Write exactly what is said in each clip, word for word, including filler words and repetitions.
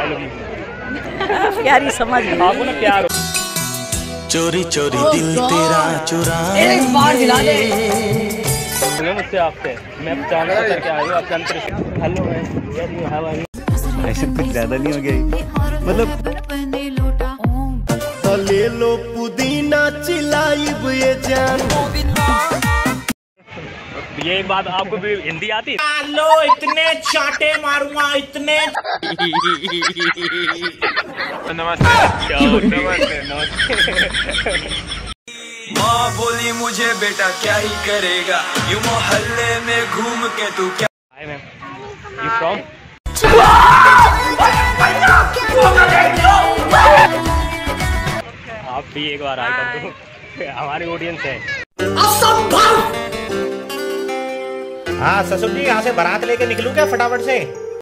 I love you. प्यारी समझ आपको ना प्यार। चोरी चोरी दिल तेरा चुराए एक बार दिला दे मुझसे आपसे मैं जानना करके आया हूँ आप जानते। हेलो मैम, ऐसे कुछ ज्यादा नहीं हो गया मतलब। ले लो पुदीना चिलाइब ये जान। ये एक बात आपको भी हिंदी आती है? लो इतने चाटे मारूंगा इतने। नमस्ते नमस्ते नमस्ते। माँ बोली मुझे बेटा क्या ही करेगा यूं मोहल्ले में घूम के तू क्या। Hi ma'am, you from? आप भी एक बार आए कर दो, हमारी ऑडियंस है। हाँ ससुर जी, यहाँ से बारात लेके निकलूं क्या फटाफट से?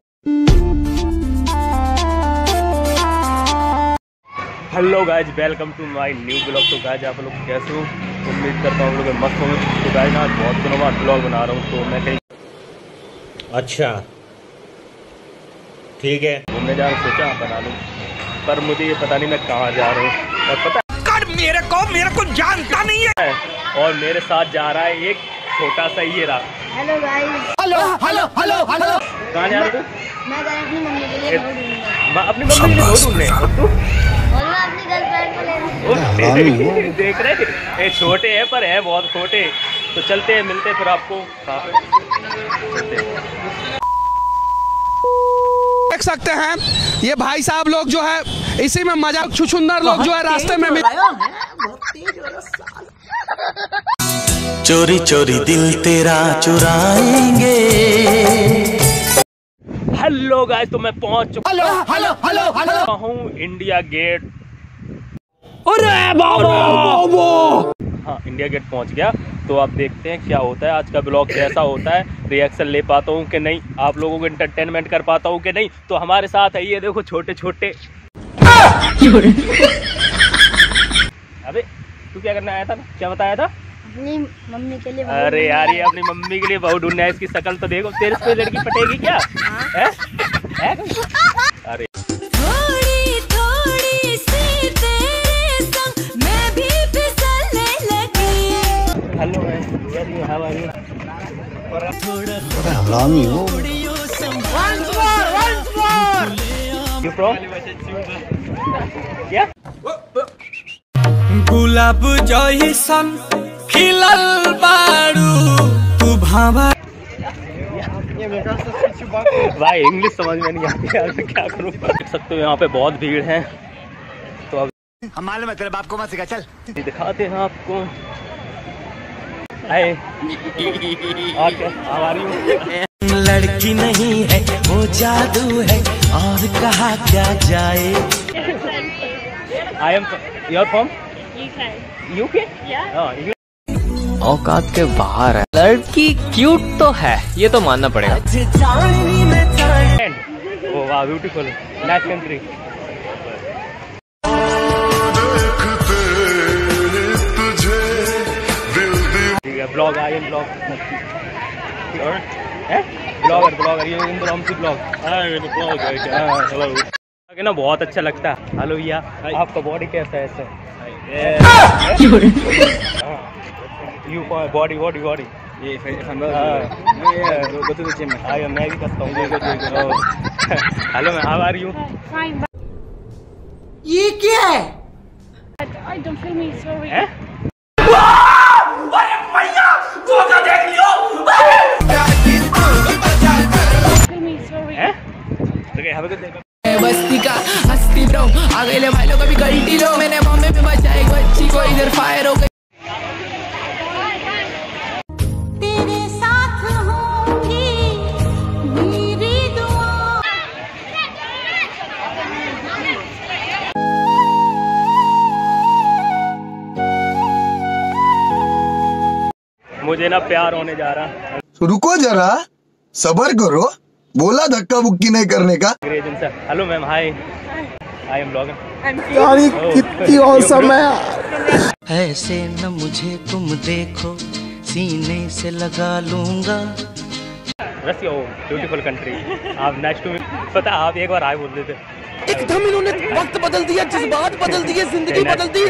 Hello guys, welcome to my new blog. तो गाइज आप लोग कैसे हो? उम्मीद करता हूँ हम लोग मस्त होंगे। तो गाइज ना बहुत दिनों बाद ब्लॉग बना रहा हूँ, तो मैं कहीं अच्छा ठीक है घूमने जाना सोचा बना लूँ, पर मुझे ये पता नहीं मैं कहाँ जा रहा हूँ। और पता कर मेरे को मेरे को जानता नहीं है। और मेरे साथ जा रहा है एक छोटा सा ये रहा। Hello guys. Hello hello hello hello. कहाँ जा रहे तू? मैं गया अपनी मम्मी के लिए बहुत ढूंढने। मैं अपनी मम्मी के लिए बहुत ढूंढने। और तू? और मैं अपनी गर्लफ्रेंड को लेने। ओ, देख रहे ये छोटे हैं पर है बहुत छोटे। तो चलते हैं, मिलते हैं फिर आपको। देख सकते हैं ये भाई साहब लोग जो है इसी में मजाक छुछुंदर लोग जो है रास्ते में मिल। चोरी चोरी दिल तेरा चुराएंगे। हेलो गाइस, तो मैं पहुंच चुका हेलो हेलो हेलो हेलो हूँ इंडिया गेट। अरे बाबा, हाँ, इंडिया गेट पहुंच गया। तो आप देखते हैं क्या होता है, आज का ब्लॉग कैसा होता है, रिएक्शन ले पाता हूँ कि नहीं, आप लोगों को एंटरटेनमेंट कर पाता हूँ कि नहीं। तो हमारे साथ है ये देखो छोटे छोटे। अबे तू क्या करने आया था? क्या बताया था? अपनी मम्मी के लिए। अरे यार, ये अपनी मम्मी के लिए बहुत ढूंढना है। इसकी शक्ल तो देखो, तेरे से लड़की पटेगी क्या? है? है? अरे थोड़ी थोड़ी सी तेरे संग मैं भी फिसलने लगी। हेलो यार, यू हाउ आर यू? हरामी हो। You from? क्या? गुलाब जइसन खिलल बारू तू भावा। भाई इंग्लिश समझ में नहीं आती यार, मैं क्या करूँ। देख सकते हो यहाँ पे बहुत भीड़ है। तो अब हम मालूम है तेरे बाप को मत सिखा, चल दिखाते हैं आपको। आए और क्या हमारी लड़की नहीं है वो जादू है और कहा क्या जाए। I am your from UK? हाँ, औकात के बाहर है। लड़की क्यूट तो है, ये तो मानना पड़ेगा। ओ वाह, ब्यूटीफुल, नाइस कंट्री। ठीक है, blog I am blog blogger blogger ये इंद्रामसी ब्लॉग। हेलो ना, बहुत अच्छा लगता है। हेलो भैया, आपका बॉडी कैसा है? ऐसा यू बॉडी बॉडी बॉडी ये मैं भी करता हूँ। हेलो मैं हाउ आर यू? ये क्या है? I don't feel me sorry. हैं? Feel me sorry. हैं? Okay, have a good day. बस्ती का हस्ती ब्रो आ गए ले भाई लोग अभी गलती लो मैंने मम्मी पे बचाई बच्ची को इधर फायर हो गई। तेरे साथ होगी मेरी दुआ। मुझे ना प्यार होने जा रहा है। रुको जरा, सबर करो, बोला धक्का बुक्की नहीं करने का। Hello ma'am, hi, I am blogger. यारी कितनी औसम है। ऐसे न मुझे तुम देखो सीने से लगा लूंगा। Russia, beautiful country. आप नाइस टू मीट। पता आप एक बार आए बोल देते। एकदम इन्होंने वक्त बदल दिया, जज्बात बदल दिए, जिंदगी बदल दी।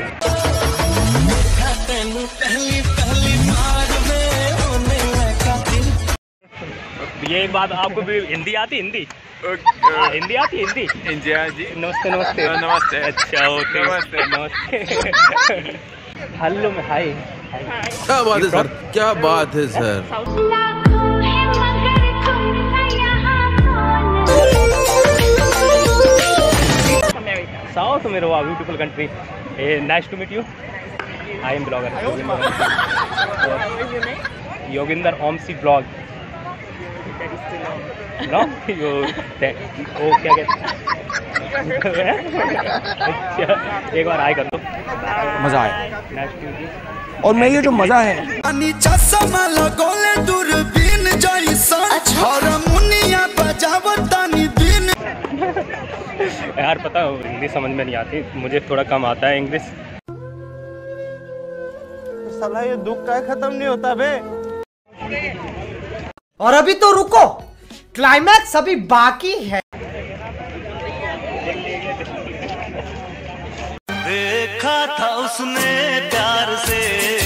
ये एक बात, आपको भी हिंदी आती? हिंदी हाँ, हिंदी आती? हिंदी इंडिया जी। नमस्ते नमस्ते नमस्ते। अच्छा ओके नमस्ते नमस्ते। हेलो में हाय। क्या बात है सर, क्या बात है सर। साउथ में रहो, beautiful country. Nice to meet you. I am blogger Yoginder ओमसी ब्लॉग। नो यो ओ क्या कहते हैं? अच्छा एक बार आए कर दो, मजा आया। Nice to meet you. और मैं ये जो मजा है यार पता हिंदी समझ में नहीं आती, मुझे थोड़ा कम आता है इंग्लिश। साला ये दुख का खत्म नहीं होता बे। और अभी तो रुको, क्लाइमैक्स अभी बाकी है। देखा था उसने प्यार से।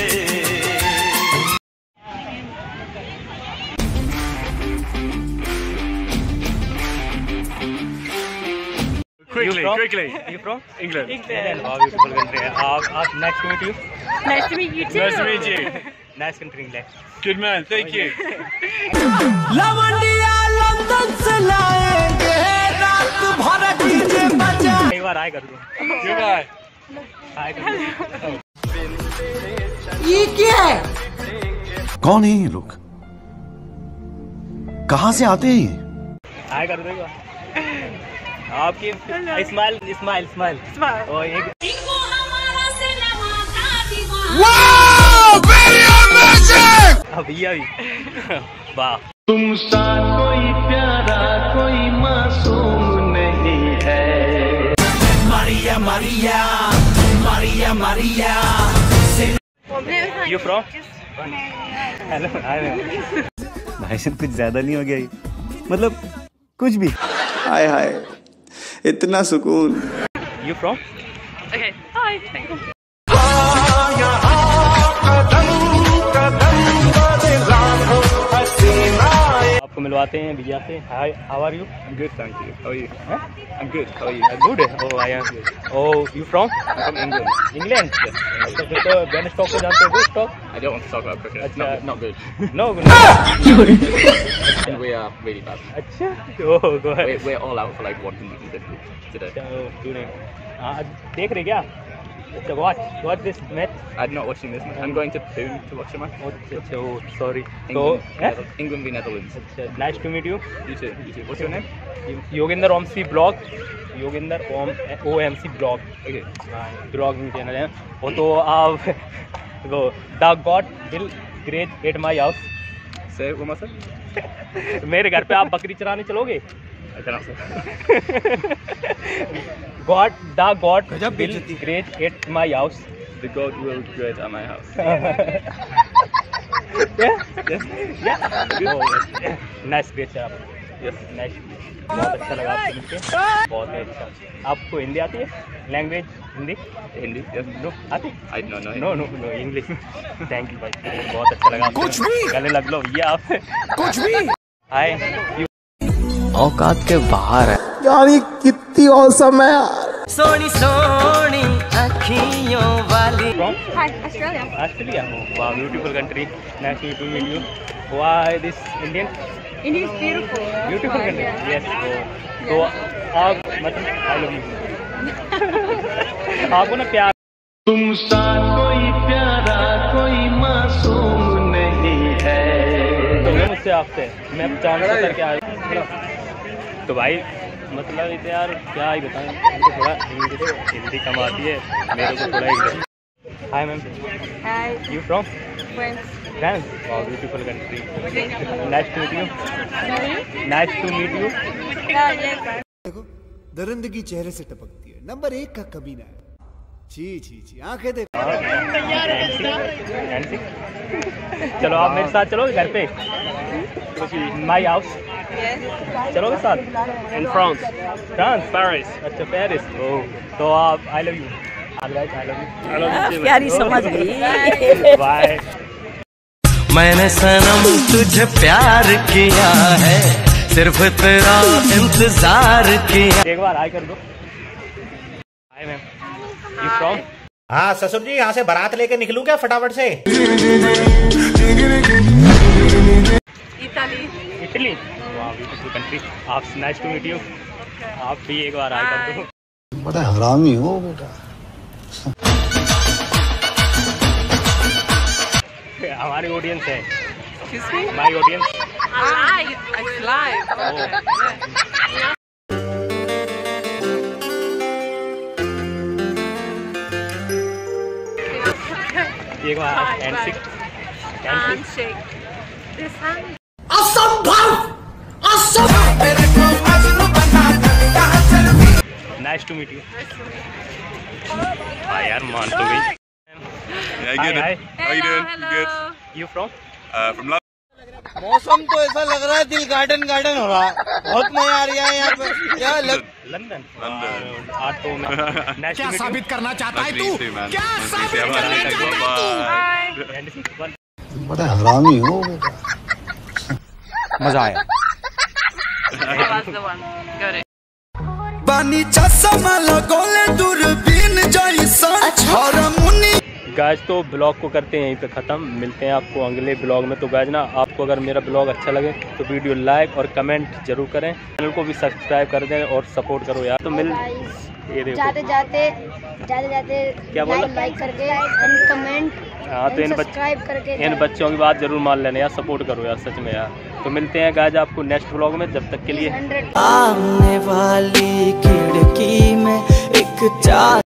Quickly, quickly. You from? England. England. Wow, beautiful country. आप आप nice to meet you. Nice to meet you too. Nice to meet you. Nice country England. Good man, thank you. लवंडिया लंदन से लाएंगे, रात भर डीजे बजा। एक बार आए कर दो। Goodbye. आए कर दो। ये क्या है? कौन है ये लोग? कहाँ से आते हैं ये? आए कर दो एक बार। आपकी स्माइल स्माइल स्माइल और एक अब ये भी वाह। तुम सा कोई प्यारा कोई मासूम नहीं है। Maria Maria Maria Maria. You from? Hello, भाई कुछ ज्यादा नहीं हो गया ये? मतलब कुछ भी। हाय हाय, इतना सुकून। You from? Okay. Hi. Thank you. आपको मिलवाते हैं भैया से। Hi, how are you? Good, thank you. How are you? Huh? I'm good. How are you? Good. Oh I am. Oh you from? I'm from England. England. तो फिर तो Ben Stokes को जानते हो? Good stock. I don't want to talk about cricket. It's अच्छा। not, not good. No We are really bad. अच्छा ओह गो We're, we're all out for like one hundred fifty today. हाँ देख रहे क्या? अच्छा watch watch this match. I'm not watching this. I'm going to Poon to watch the match. अच्छा oh sorry. तो England, England v Netherlands. अच्छा nice to meet you. You too. You too. What's your name? Yoginder ओमसी ब्लॉग। Yoginder Om O M C blog. Okay. Blogging channel है वो। तो आप वो the god will grace at my house. Say it one more time. मेरे घर पे आप बकरी चराने चलोगे? I don't know. God the god will grace at my house. The God will grade at my house. Nice great आप। Yes. Nice, बहुत अच्छा लगा आपसे मिलके, बहुत ही अच्छा। आपको हिंदी आती है? Language Hindi? Hindi? Yes. No आती? I don't know. No no no English. Thank you भाई, बहुत अच्छा लगा। कुछ भी गले लग लो ये आप। कुछ भी। Hi you. औकात के बाहर है यार, ये कितनी औसम है यार। सोनी सोनी अखियों वाली। Hi, Australia. ऑस्ट्रेलिया। वाह beautiful country. Nice to meet you. Why this Indian? India is beautiful. Beautiful country. Yes. तो आप मतलब आई लव यू। आपको ना प्यार। तुम सा कोई प्यारा कोई मासूम नहीं है। तो मैं मुझसे आपसे मैं चांद से करके आया। तो भाई मतलब इसे यार क्या ही बताएं, हमको थोड़ा इंग्लिश हिंदी कम आती है, मेरे को थोड़ा English. Hi ma'am. Hi. You from? France. France. वाह beautiful country. Nice to meet you. Sorry? Nice to meet you. Uh, yes. देखो दरिंदगी चेहरे से टपकती है, नंबर एक का कभी ना है। छी छी छी, आंखें देखो। चलो आप मेरे साथ चलो घर पे। My house. चलोगे साथ इन फ्रांस फ्रांस पेरिस अच्छा पेरिस ओह तो आप I love you I love you प्यारी समझ गई बाय मैंने सनम तुझे प्यार किया है सिर्फ तेरा इंतजार किया। एक बार हाय कर दो हाय मैम यू फ्रॉम हाँ ससुर जी यहाँ से बारात लेके निकलूं क्या फटाफट से? इटली इटली वाह ब्यूटीफुल कंट्री आप नाइस टू मीट यू आप भी एक बार हाय कर दो बड़ा हरामी हो बेटा। हमारी ऑडियंस है Excuse me? My audience Live. It's live. Oh. एक बार handshake Handshake. This hand. Nice to meet you हाँ यार मान तो गई Yeah, good. Hi, How you doing? Hello. Good. You from Uh, from London. मौसम तो ऐसा लग रहा है दिल गार्डन गार्डन हो रहा है। बहुत मजा आ रहा है यहाँ पे। यार लग... लंदन London. आज तो मैं क्या साबित करना चाहता है तू? man. क्या Nice to साबित see you. करना Bye. चाहता है तू? Bye. बड़ा हरामी हो बेटा। मजा आया। That was the one. Got it. बानी चश्मा लगोले दूरबीन जैसा और मुनी। गाइज तो ब्लॉग को करते हैं यहीं पे ख़त्म मिलते हैं आपको अगले ब्लॉग में। तो गाइज ना आपको अगर मेरा ब्लॉग अच्छा लगे तो वीडियो लाइक और कमेंट जरूर करें चैनल को भी सब्सक्राइब कर दें और सपोर्ट करो यार। तो मिल ये देखो जाते जाते जाते जाते क्या बोला लाइक करके एंड कमेंट हाँ तो इन सब्सक्राइब करके इन बच्चों की बात जरूर मान लेना यार सपोर्ट करो यार सच में यार। तो मिलते हैं गाइज आपको नेक्स्ट ब्लॉग में जब तक के लिए आने वाली खिड़की में एक चार